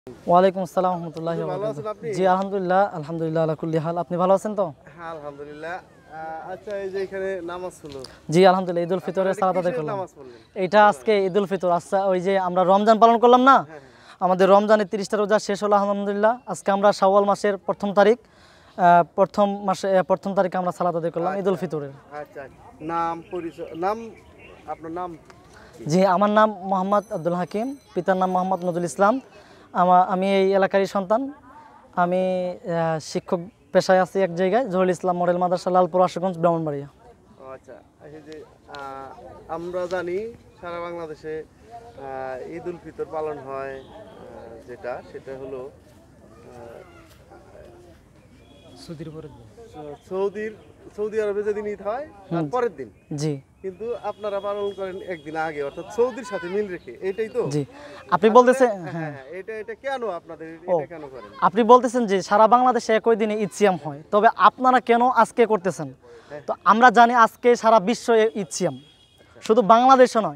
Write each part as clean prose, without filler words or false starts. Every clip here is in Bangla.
ওয়ালাইকুম আসসালাম রহমতুল্লাহি ওয়া ভালো আছেন বারাকাতুহু। আপনি? জি আলহামদুলিল্লাহ, আলহামদুলিল্লাহ আলা কুল্লি হাল। আপনি ভালো আছেন তো? হ্যাঁ, আলহামদুলিল্লাহ। আচ্ছা, এই যে এখানে নামাজ হলো। জি আলহামদুলিল্লাহ, ঈদুল ফিতরের এটা সালাত আদায় কিসের করলাম। নামাজ পড়লেন? এইটা আজকে ঈদুল ফিতর। আচ্ছা, ওই যে আমরা রমজান পালন করলাম না, হ্যাঁ, আমাদের রমজানের 30টা রোজা শেষ হলো আলহামদুলিল্লাহ। আজকে আমরা শাওয়াল মাসের প্রথম তারিখ, প্রথম তারিখে আমরা সালাত আদায় করলাম ঈদুল ফিতরের। আচ্ছা, নাম পরিচয়, আপনার নাম? জি, আমার নাম মোহাম্মদ আব্দুল হাকিম, পিতার নাম মোহাম্মদ নজরুল ইসলাম। আমি এই এলাকারই সন্তান। আমি শিক্ষক পেশায় আছি এক জায়গায়, জহুরুল ইসলাম মডেল মাদ্রাসা, লালপুর আশুগঞ্জ, ব্রাহ্মণবাড়িয়া। আচ্ছা, এই যে আমরা জানি সারা বাংলাদেশে ঈদ উল ফিতর পালন হয়, সেটা হলো সৌদি আরবে যেদিন ঈদ হয় তার পরের দিন, জি কিন্তু আপনারা পালন করেন একদিন আগে, অর্থাৎ সৌদির সাথে মিল রেখে, এটাই তো? জি আপনি বলতেছেন, হ্যাঁ, এটা কেন আপনাদের, এটা কেন করেন? আপনি বলতেছেন যে সারা বাংলাদেশে একই দিনে ঈদ সিয়াম হয়, তবে আপনারা কেন আজকে করতেছেন? তো আমরা জানি আজকে সারা বিশ্ব ঈদ সিয়াম, শুধু বাংলাদেশে নয়,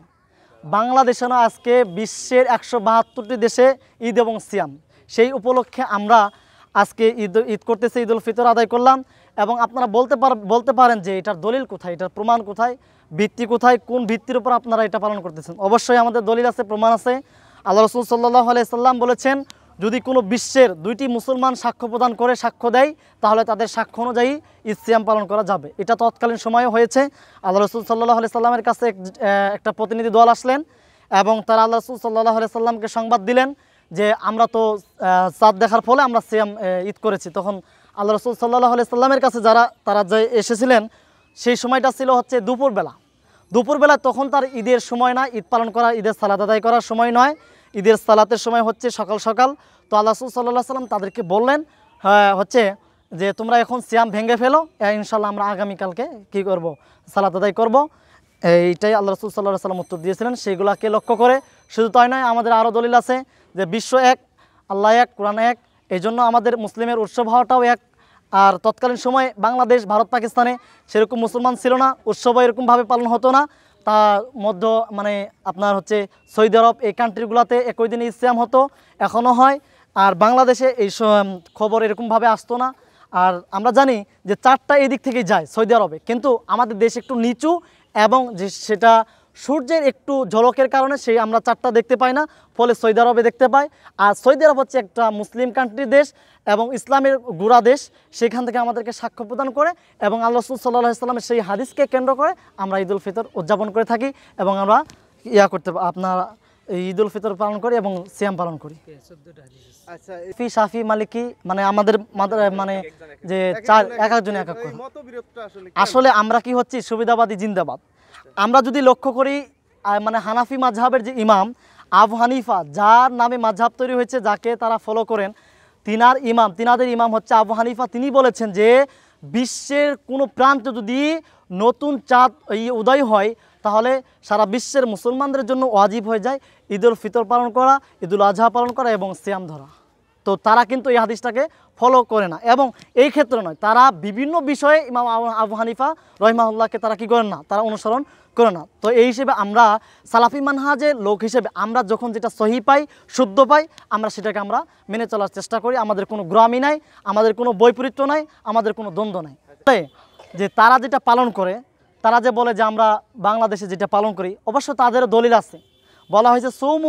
আজকে বিশ্বের 172টি দেশে ঈদ এবং সিয়াম। সেই উপলক্ষে আমরা আজকে ঈদ করতেছি, ঈদুল ফিতর আদায় করলাম। এবং আপনারা বলতে পারেন যে এটার দলিল কোথায়, এটার প্রমাণ কোথায়, ভিত্তি কোথায়, কোন ভিত্তির উপর আপনারা এটা পালন করতেছেন? অবশ্যই আমাদের দলিল আছে, প্রমাণ আছে। আল্লাহ রাসূল সাল্লাল্লাহু আলাইহি সাল্লাম বলেছেন, যদি কোনো বিশ্বের 2টি মুসলমান সাক্ষ্য প্রদান করে, সাক্ষ্য দেয়, তাহলে তাদের সাক্ষ্য অনুযায়ী ঈদ সিয়াম পালন করা যাবে। এটা তৎকালীন সময়ে হয়েছে। আল্লাহ রাসূল সাল্লাল্লাহু আলাইহি সাল্লামের কাছে একটা প্রতিনিধি দল আসলেন এবং তারা আল্লাহ রাসূল সাল্লাল্লাহু আলাইহি সাল্লামকে সংবাদ দিলেন যে আমরা তো চাঁদ দেখার ফলে আমরা সিয়াম ঈদ করেছি। তখন আল্লাহ রাসূল সাল্লাল্লাহু আলাইহি সাল্লামের কাছে তারা যে এসেছিলেন, সেই সময়টা ছিল হচ্ছে দুপুরবেলা। তখন তার ঈদের সময় না, ঈদ পালন করা, ঈদের সালাত আদায় করার সময় নয়, ঈদের সালাতের সময় হচ্ছে সকাল সকাল। তো আল্লাহ রাসূল সাল্লাল্লাহু আলাইহি সাল্লাম তাদেরকে বললেন হচ্ছে যে তোমরা এখন সিয়াম ভেঙে ফেলো, ইনশাল্লাহ আমরা আগামীকালকে কী করব, সালাত আদায় করব। এইটাই আল্লাহ রাসূল সাল্লাল্লাহু আলাইহি সাল্লাম উত্তর দিয়েছিলেন। সেইগুলোকে লক্ষ্য করে, শুধু তাই নয়, আমাদের আরও দলিল আছে যে বিশ্ব এক, আল্লাহ এক, কোরআন এক। এই জন্য আমাদের মুসলিমের উৎসব হওয়াটাও এক। আর তৎকালীন সময়ে বাংলাদেশ, ভারত, পাকিস্তানে সেরকম মুসলমান ছিল না, উৎসবও এরকমভাবে পালন হতো না। তার মধ্যে মানে আপনার হচ্ছে সৌদি আরব, এই কান্ট্রিগুলোতে একই দিনে ইসলাম হতো, এখনও হয়। আর বাংলাদেশে এই খবর এরকমভাবে আসতো না। আর আমরা জানি যে 4টা এদিক থেকেই যায় সৌদি আরবে, কিন্তু আমাদের দেশ একটু নিচু এবং যে সেটা সূর্যের একটু ঝলকের কারণে সেই আমরা 4টা দেখতে পাই না, ফলে সৌদি আরবে দেখতে পাই। আর সৌদি আরব হচ্ছে একটা মুসলিম কান্ট্রির দেশ এবং ইসলামের গুড়া দেশ, সেখান থেকে আমাদেরকে সাক্ষ্য প্রদান করে এবং আল্লাহ রাসূল সাল্লাল্লাহু আলাইহি সাল্লামের সেই হাদিসকে কেন্দ্র করে আমরা ঈদুল ফিতর উদযাপন করে থাকি এবং আমরা আপনার ঈদুল ফিতর পালন করি এবং সিয়াম পালন করি। আচ্ছা, শাফি, মালিকি, মানে আমাদের মানে যে এক একজন এক এক করে। মতবিরোধটা আসলে আমরা কি হচ্ছি, সুবিধাবাদী জিন্দাবাদ। আমরা যদি লক্ষ্য করি, মানে হানাফি মাযহাবের যে ইমাম আবু হানিফা, যার নামে মাযহাব তৈরি হয়েছে, যাকে তারা ফলো করেন, তিনাদের ইমাম হচ্ছে আবু হানিফা। তিনি বলেছেন যে বিশ্বের কোনো প্রান্তে যদি নতুন চাঁদ উদয় হয়, তাহলে সারা বিশ্বের মুসলমানদের জন্য ওয়াজিব হয়ে যায় ঈদুল ফিতর পালন করা, ঈদুল আজহা পালন করা এবং সিয়াম ধরা। তো তারা কিন্তু এই হাদিসটাকে ফলো করে না, এবং এই ক্ষেত্রে নয়, তারা বিভিন্ন বিষয়ে ইমাম আবু হানিফা রহিমাহুল্লাহকে তারা কি করেন না, তারা অনুসরণ করে না। তো এই হিসেবে আমরা সালাফি মানহাজের লোক হিসেবে আমরা যখন যেটা সহি পাই, শুদ্ধ পাই, আমরা সেটাকে আমরা মেনে চলার চেষ্টা করি। আমাদের কোনো গ্রামই নাই, আমাদের কোনো বৈপরীত্য নাই, আমাদের কোনো দ্বন্দ্ব নাই। যে তারা যেটা পালন করে, তারা যে বলে যে আমরা বাংলাদেশে যেটা পালন করি, অবশ্য তাদেরও দলিল আছে। বলা হয়েছে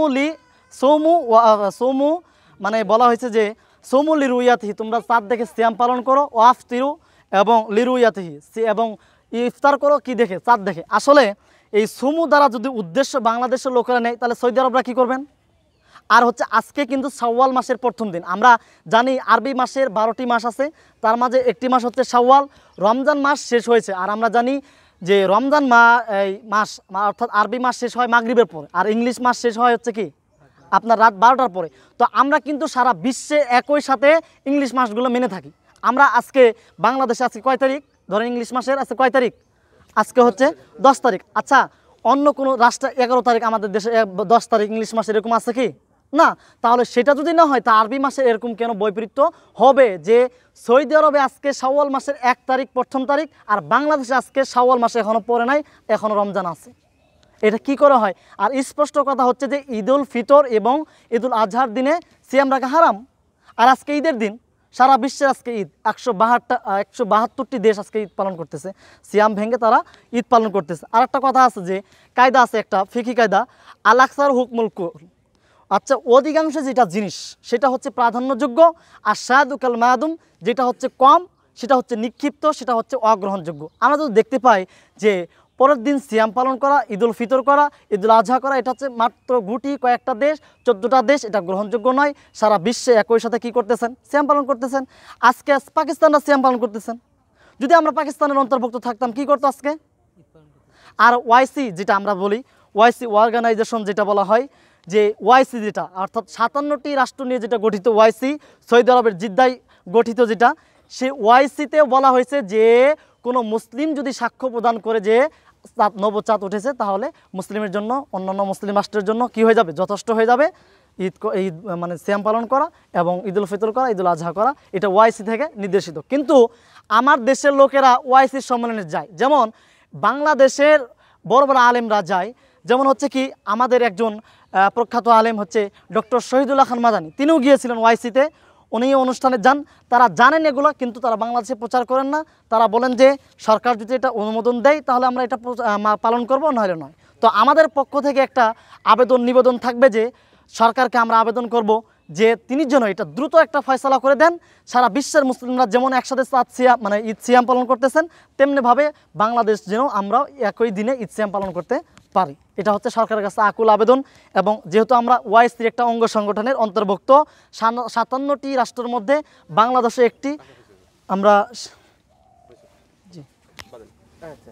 সৌমু মানে বলা হয়েছে যে সৌমু লিরুয়াতিহি, তোমরা চাঁদ দেখে সিয়াম পালন করো, ওয়াফতিরু এবং লিরুয়াতিহি, এবং ইফতার করো কি দেখে, চাঁদ দেখে। আসলে এই সুমু দ্বারা যদি উদ্দেশ্য বাংলাদেশের লোকেরা নেয়, তাহলে সৌদি আরবরা কী করবেন? আর হচ্ছে আজকে কিন্তু শাওয়াল মাসের প্রথম দিন। আমরা জানি আরবি মাসের 12টি মাস আছে, তার মাঝে একটি মাস হচ্ছে শাওয়াল। রমজান মাস শেষ হয়েছে, আর আমরা জানি যে রমজান মাস অর্থাৎ আরবি মাস শেষ হয় মাগরিবের পরে, আর ইংলিশ মাস শেষ হয় হচ্ছে কি আপনার রাত 12টার পরে। তো আমরা কিন্তু সারা বিশ্বে একই সাথে ইংলিশ মাসগুলো মেনে থাকি। আমরা আজকে বাংলাদেশে আজকে কয় তারিখ, ধরেন ইংলিশ মাসের আজকে কয় তারিখ, আজকে হচ্ছে 10 তারিখ। আচ্ছা, অন্য কোনো রাষ্ট্রে 11 তারিখ, আমাদের দেশে 10 তারিখ ইংলিশ মাসে এরকম আছে কি? না। তাহলে সেটা যদি না হয়, তা আরবি মাসে এরকম কেন বৈপরীত্য হবে যে সৌদি আরবে আজকে শাওয়াল মাসের 1 তারিখ প্রথম তারিখ, আর বাংলাদেশে আজকে শাওয়াল মাসে এখনও পরে নাই, এখনও রমজান আছে। এটা কি করে হয়? আর স্পষ্ট কথা হচ্ছে যে ঈদুল ফিতর এবং ঈদুল আজহার দিনে সিয়াম রাখা হারাম। আর আজকে ঈদের দিন, সারা বিশ্বের আজকে ঈদ, 172টি দেশ আজকে ঈদ পালন করতেছে, সিয়াম ভেঙে তারা ঈদ পালন করতেছে। আর একটা কথা আছে যে কায়দা আছে, একটা ফিকি কায়দা, আল আকসার হুকমুল কুল। আচ্ছা, অধিকাংশ যেটা জিনিস সেটা হচ্ছে প্রাধান্যযোগ্য, আর শাহাদুকাল মায়াদুম যেটা হচ্ছে কম, সেটা হচ্ছে নিক্ষিপ্ত, সেটা হচ্ছে অগ্রহণযোগ্য। আমরা যদি দেখতে পাই যে পরের দিন সিয়াম পালন করা, ঈদুল ফিতর করা, ঈদুল আজহা করা, এটা হচ্ছে মাত্র গুটি কয়েকটা দেশ, 14টা দেশ, এটা গ্রহণযোগ্য নয়। সারা বিশ্বে একই সাথে কী করতেছেন? সিয়াম পালন করতেছেন। আজকে পাকিস্তানরা সিয়াম পালন করতেছেন। যদি আমরা পাকিস্তানের অন্তর্ভুক্ত থাকতাম, কি করতো আজকে? আর ওয়াইসি যেটা আমরা বলি, ওয়াইসি অর্গানাইজেশন যেটা বলা হয়, যে ওয়াইসি যেটা অর্থাৎ 57টি রাষ্ট্র নিয়ে যেটা গঠিত ওয়াইসি, সৌদি আরবের জিদ্দায় গঠিত যেটা, সেই ওয়াইসিতে বলা হয়েছে যে কোনো মুসলিম যদি সাক্ষ্য প্রদান করে যে নবচাঁদ উঠেছে, তাহলে মুসলিমের জন্য, অন্যান্য মুসলিম রাষ্ট্রের জন্য কি হয়ে যাবে? যথেষ্ট হয়ে যাবে ঈদ মানে সিয়াম পালন করা এবং ঈদুল ফিতর করা, ঈদুল আজহা করা। এটা ওয়াইসি থেকে নির্দেশিত। কিন্তু আমার দেশের লোকেরা ওয়াইসির সম্মেলনে যায়, যেমন বাংলাদেশের বড় বড় আলেমরা যায়। যেমন হচ্ছে কি, আমাদের একজন প্রখ্যাত আলেম হচ্ছে ডক্টর শহীদুল্লাহ খান মাদানী, তিনিও গিয়েছিলেন ওয়াইসিতে। উনি অনুষ্ঠানে যান, তারা জানেন এগুলো, কিন্তু তারা বাংলাদেশে প্রচার করেন না। তারা বলেন যে সরকার যদি এটা অনুমোদন দেয় তাহলে আমরা এটা পালন করব, নইলে নয়। তো আমাদের পক্ষ থেকে একটা নিবেদন থাকবে যে সরকারকে আমরা আবেদন করব যে তিনি যেন এটা দ্রুত একটা ফয়সালা করে দেন। সারা বিশ্বের মুসলিমরা যেমন একসাথে ঈদ সিয়াম পালন করতেছেন, তেমনিভাবে বাংলাদেশ যেন আমরা একই দিনে ঈদ সিয়াম পালন করতে পারি। এটা হচ্ছে সরকারের কাছে আকুল আবেদন। এবং যেহেতু আমরা ওয়াইসির একটা অঙ্গ সংগঠনের অন্তর্ভুক্ত, 57টি রাষ্ট্রের মধ্যে বাংলাদেশে একটি, আমরা জি।